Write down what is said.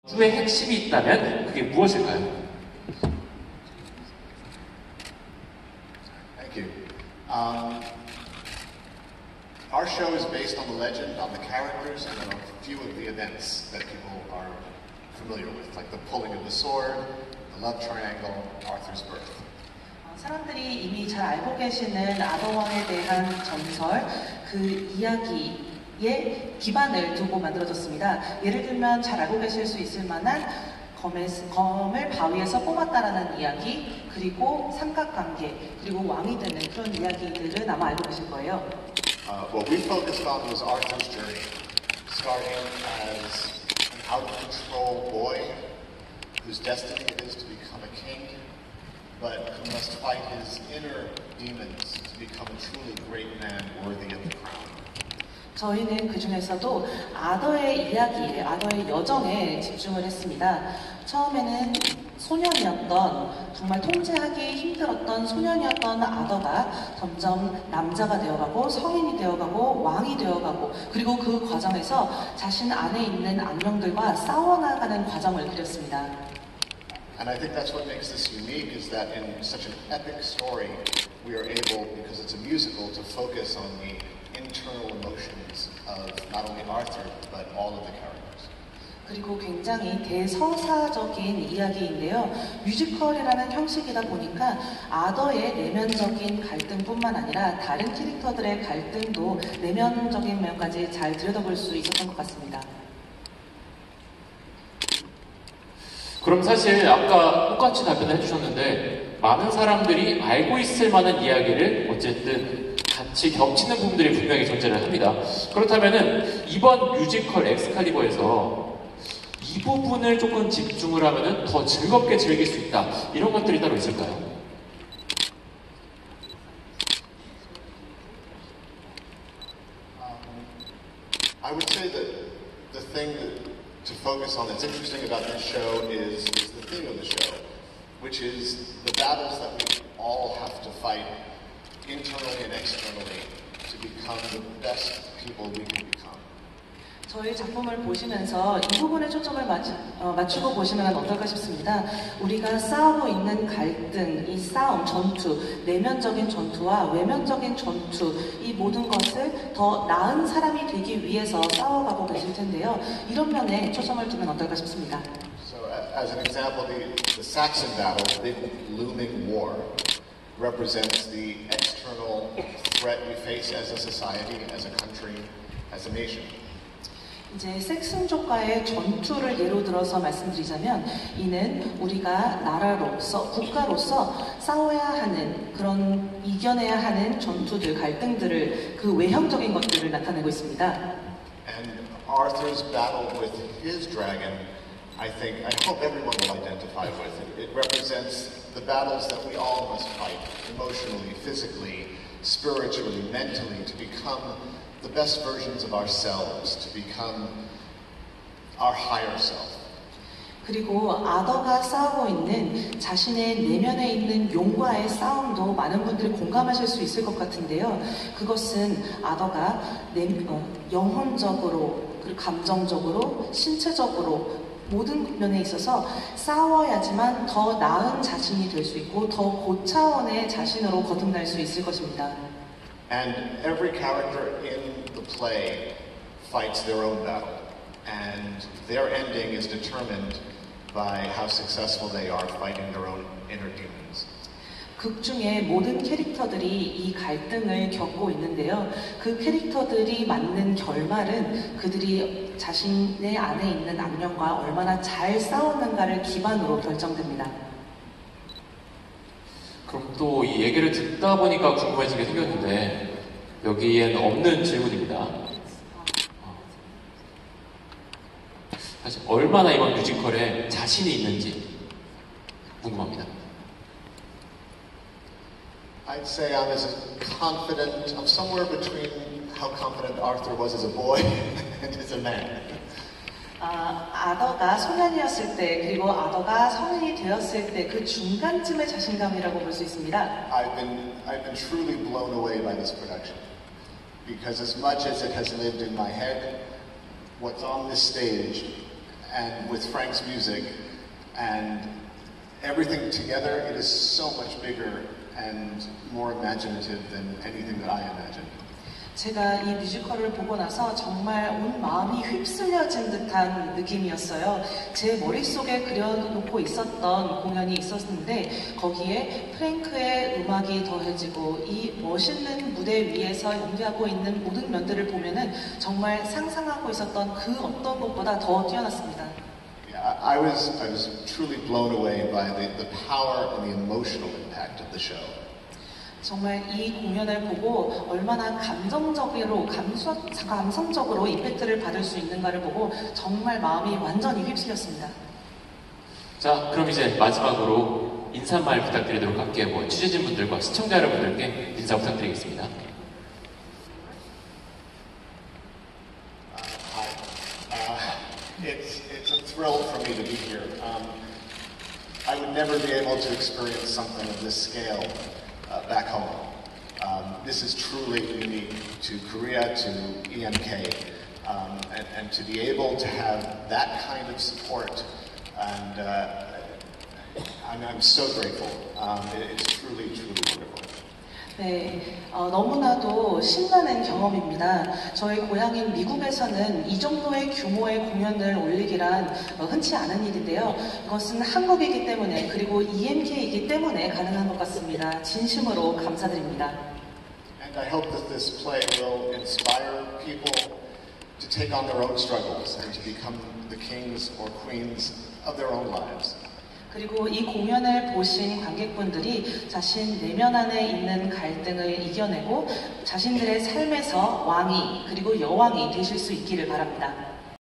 주의 핵심이 있다면 그게 무엇일까요? Thank you. Our show is based on the legend, on the characters, and on a few of the events that people are familiar with, like the pulling of the sword, the love triangle, Arthur's birth. 사람들이 이미 잘 알고 계시는 아더왕에 대한 전설, 그 이야기에 기반을 두고 만들어졌습니다. 예를 들면 잘 알고 계실 수 있을 만한 검을 바위에서 뽑았다라는 이야기, 그리고 삼각관계, 그리고 왕이 되는 그런 이야기들을 아마 알고 계실 거예요. What we focused on was Arthur's journey, starting as an out-of-control boy whose destiny it is to become a king, but who must fight his inner demons to become a truly great man worthy of the crown. 저희는 그 중에서도 아더의 이야기, 아더의 여정에 집중을 했습니다. 처음에는 소년이었던, 정말 통제하기 힘들었던 소년이었던 아더가 점점 남자가 되어가고 성인이 되어가고 왕이 되어가고, 그리고 그 과정에서 자신 안에 있는 악령들과 싸워나가는 과정을 그렸습니다. And I think that's what makes this unique, is that in such an epic story, we are able, because it's a musical, to focus on the internal emotions of not only Arthur, but all of the characters. 그리고 굉장히 대서사적인 이야기인데요. 뮤지컬이라는 형식이다 보니까 아더의 내면적인 갈등뿐만 아니라 다른 캐릭터들의 갈등도 내면적인 면까지 잘 들여다볼 수 있었던 것 같습니다. 그럼 사실 아까 똑같이 답변을 해주셨는데 많은 사람들이 알고 있을 만한 이야기를 어쨌든 같이 겹치는 부분들이 분명히 존재를 합니다. 그렇다면은 이번 뮤지컬 엑스칼리버에서 이 부분을 조금 집중을 하면은 더 즐겁게 즐길 수 있다, 이런 것들이 따로 있을까요? I would say that the thing to focus on that's interesting about this show is the theme of the show, which is the battles that we all have to fight internally and externally to become the best people we can become. 저희 작품을 보시면서 이 부분에 초점을 맞추고 보시면 어떨까 싶습니다. 우리가 싸우고 있는 갈등, 이 싸움, 전투, 내면적인 전투와 외면적인 전투, 이 모든 것을 더 나은 사람이 되기 위해서 싸워가고 계실 텐데요. 이런 면에 초점을 두면 어떨까 싶습니다. So, as an example, the Saxon battle, the big looming war, represents the external threat we face as a society, as a country, as a nation. 이제 섹슨족과의 전투를 예로 들어서 말씀드리자면, 이는 우리가 나라로서, 국가로서 싸워야 하는, 그런 이겨내야 하는 전투들, 갈등들을, 그 외형적인 것들을 나타내고 있습니다. And Arthur's battle with his dragon, I hope everyone will identify with it. It represents the battles that we all must fight, emotionally, physically, spiritually, mentally, to become the best versions of ourselves, to become our higher self. 그리고 아더가 싸우고 있는 자신의 내면에 있는 용과의 싸움도 많은 분들이 공감하실 수 있을 것 같은데요. 그것은 아더가 영혼적으로, 그리고 감정적으로, 신체적으로 모든 면에 있어서 싸워야지만 더 나은 자신이 될 수 있고 더 고차원의 자신으로 거듭날 수 있을 것입니다. And every character in the play fights their own battle, and their ending is determined by how successful they are fighting their own inner demons. 극 중에 모든 캐릭터들이 이 갈등을 겪고 있는데요. 그 캐릭터들이 맞는 결말은 그들이 자신의 안에 있는 악령과 얼마나 잘 싸웠는가를 기반으로 결정됩니다. 그럼 또 이 얘기를 듣다 보니까 궁금해진 게 생겼는데 여기엔 없는 질문입니다. 사실 얼마나 이번 뮤지컬에 자신이 있는지 궁금합니다. I'd say I'm as confident, I'm somewhere between how confident Arthur was as a boy and as a man. 아더가 소년이었을 때, 그리고 아더가 성인이 되었을 때 그 중간쯤의 자신감이라고 볼 수 있습니다. I've been truly blown away by this production, because as much as it has lived in my head, what's on this stage and with Frank's music and everything together, it is so much bigger and more imaginative than anything that I imagined. 제가 이 뮤지컬을 보고 나서 정말 온 마음이 휩쓸려진 듯한 느낌이었어요. 제 머릿속에 그려놓고 있었던 공연이 있었는데 거기에 프랭크의 음악이 더해지고 이 멋있는 무대 위에서 연기하고 있는 모든 면들을 보면은 정말 상상하고 있었던 그 어떤 것보다 더 뛰어났습니다. Yeah, I was truly blown away by the power and the emotional impact of the show. 정말 이 공연을 보고 얼마나 감성적으로 임팩트를 받을 수 있는가를 보고 정말 마음이 완전히 휩쓸렸습니다. 자, 그럼 이제 마지막으로 인사말 부탁드리도록 할게요. 뭐 취재진분들과 시청자 여러분들께 인사 부탁드리겠습니다. It's a thrill for me to be here. I would never be able to experience something of this scale back home. This is truly unique to Korea, to EMK, and to be able to have that kind of support, and I'm so grateful. It's truly, truly wonderful. 네, 너무나도 신나는 경험입니다. 저희 고향인 미국에서는 이 정도의 규모의 공연을 올리기란 흔치 않은 일인데요. 이것은 한국이기 때문에 그리고 EMK이기 때문에 가능한 것 같습니다. 진심으로 감사드립니다. And I hope that this play will inspire people to take on their own struggles and to become the kings or queens of their own lives. 그리고 이 공연을 보신 관객분들이 자신 내면 안에 있는 갈등을 이겨내고 자신들의 삶에서 왕이 그리고 여왕이 되실 수 있기를 바랍니다.